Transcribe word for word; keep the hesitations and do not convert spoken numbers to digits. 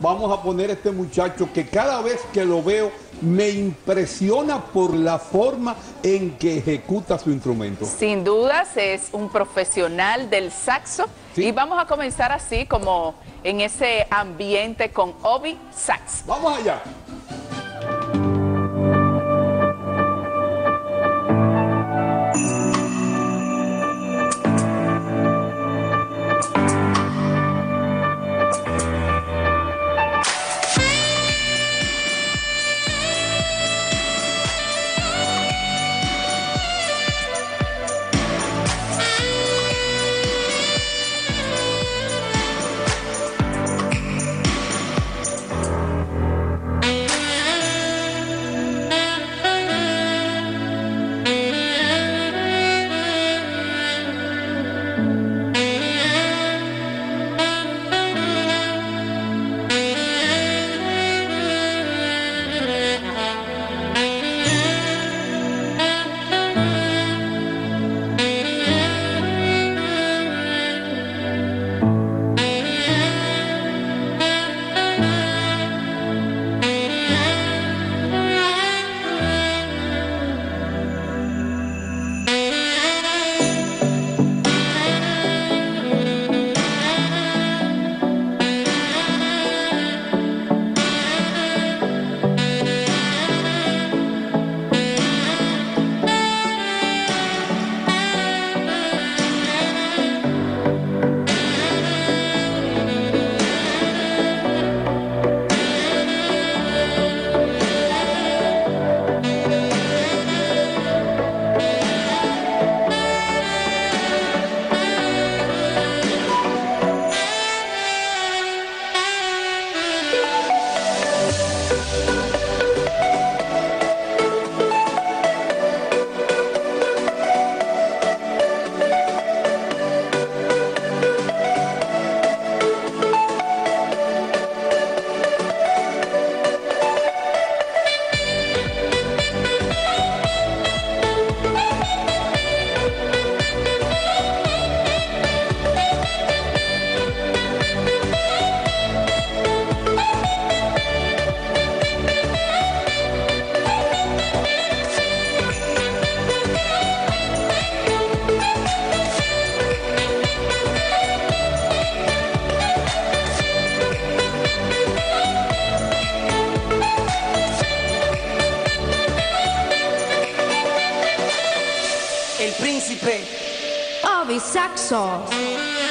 vamos a poner a este muchacho que cada vez que lo veo me impresiona por la forma en que ejecuta su instrumento. Sin dudas es un profesional del saxo. Sí. Y vamos a comenzar así como en ese ambiente con Obi Sax. ¡Vamos allá! El príncipe Obi Saxo.